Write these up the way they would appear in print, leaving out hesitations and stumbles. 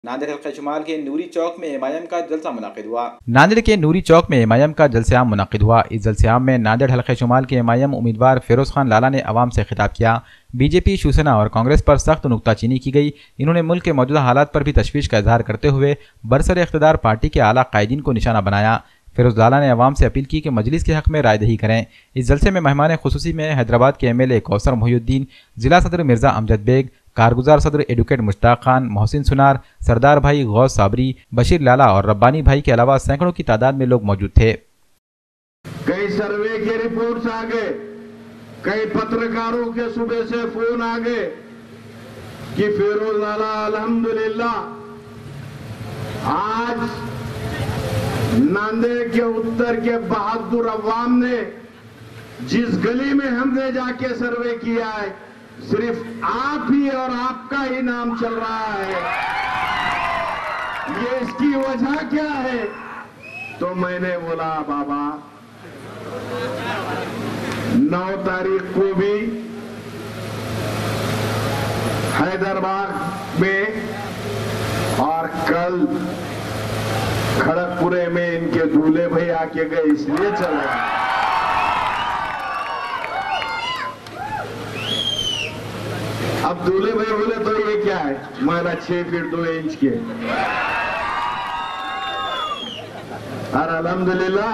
नांदेड़ हल्का शुमाल के नूरी चौक में MIM का जलसा मुनाकिद हुआ। नांदेड़ के नूरी चौक में MIM का जलसा मुनाकिद हुआ। इस जलसेआम में नांदेड़ हल्का शुमाल के MIM उम्मीदवार फिरोज खान लाला ने अवाम से खिताब किया। बीजेपी, शिवसेना और कांग्रेस पर सख्त नुक्ताचीनी की गई। इन्होंने मुल्क के मौजूदा हालात पर भी तशवीश का इजहार करते हुए बरसर इख्तिदार पार्टी के आला कायदीन को निशाना बनाया। फिरोज लाला ने अवाम से अपील की कि मजलिस के हक में रायदही करें। इस जलसे में मेहमान खुसूसी में हैदराबाद के MLA कौसर मोहिउद्दीन, जिला सदर मिर्जा अमजद बेग, कारगुजार सदर एडवोकेट मुश्ताक खान, मोहसिन सुनार, सरदार भाई गौस साबरी, बशीर लाला और रब्बानी भाई के अलावा सैकड़ों की तादाद में लोग मौजूद थे। कई सर्वे के रिपोर्ट्स आ गए, कई पत्रकारों के सुबह से फोन आ गए कि फिरोज लाला अल्हम्दुलिल्लाह आज नांदेड़ के उत्तर के बहादुर अवाम ने जिस गली में हमने जाके सर्वे किया है, सिर्फ आप ही और आपका ही नाम चल रहा है। ये इसकी वजह क्या है? तो मैंने बोला बाबा 9 तारीख को भी हैदराबाद में और कल खड़गपुरे में इनके दूल्हे भाई आके गए, इसलिए चल रहा है। अब दूल्हे भाई बोले तो ये क्या है, माना 6 फीट 2 इंच के। और अल्हम्दुलिल्लाह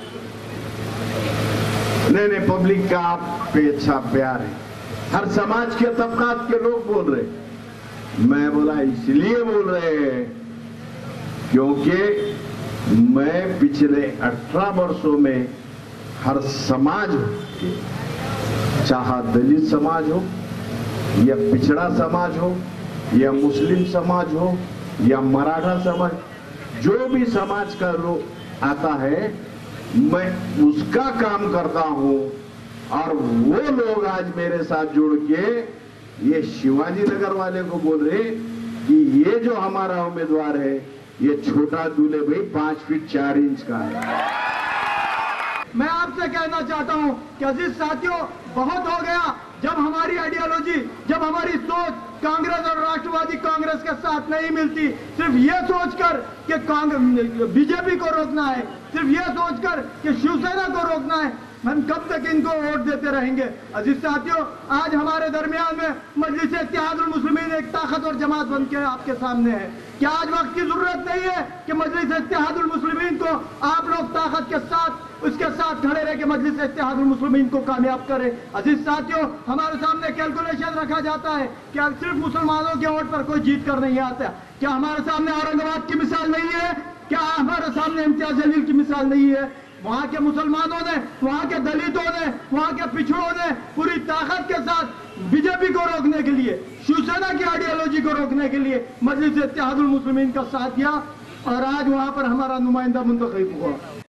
नहीं पब्लिक का आप पे अच्छा प्यार है। हर समाज के तबकात के लोग बोल रहे। मैं बोला इसलिए बोल रहे हैं क्योंकि मैं पिछले 18 वर्षों में हर समाज के, चाहे दलित समाज हो या पिछड़ा समाज हो या मुस्लिम समाज हो या मराठा समाज, जो भी समाज का लोग आता है मैं उसका काम करता हूं। और वो लोग आज मेरे साथ जुड़ के ये शिवाजी नगर वाले को बोल रहे कि ये जो हमारा उम्मीदवार है ये छोटा दूल्हे भाई 5 फीट 4 इंच का है। मैं आपसे कहना चाहता हूं कि अजीज साथियों, बहुत हो गया जब हमारी आइडियोलॉजी, जब हमारी सोच कांग्रेस और राष्ट्रवादी कांग्रेस के साथ नहीं मिलती, सिर्फ ये सोचकर कि बीजेपी को रोकना है, सिर्फ ये सोचकर कि शिवसेना को रोकना है, हम कब तक इनको वोट देते रहेंगे। अजीज साथियों, आज हमारे दरमियान में मजलिस इत्तेहादुल मुस्लिमीन एक ताकतवर जमात बन के आपके सामने है। क्या आज वक्त की जरूरत नहीं है कि मजलिस इत्तेहादुल मुस्लिमीन को आप लोग ताकत के साथ उसके साथ खड़े रह के मजलिस इत्तेहादुल मुस्लिमीन को कामयाब करें। अजीज साथियों, हमारे सामने कैलकुलेशन रखा जाता है कि सिर्फ मुसलमानों के वोट पर कोई जीत कर नहीं आता। क्या हमारे सामने औरंगाबाद की मिसाल नहीं है? क्या हमारे सामने इम्तियाज जलील की मिसाल नहीं है? वहां के मुसलमानों ने, वहां के दलितों ने, वहां के पिछड़ों ने पूरी ताकत के साथ बीजेपी को रोकने के लिए, शिवसेना की आइडियोलॉजी को रोकने के लिए मजलिस इत्तेहादुल मुस्लिमीन का साथ दिया और आज वहां पर हमारा नुमाइंदा मुंतखब हुआ।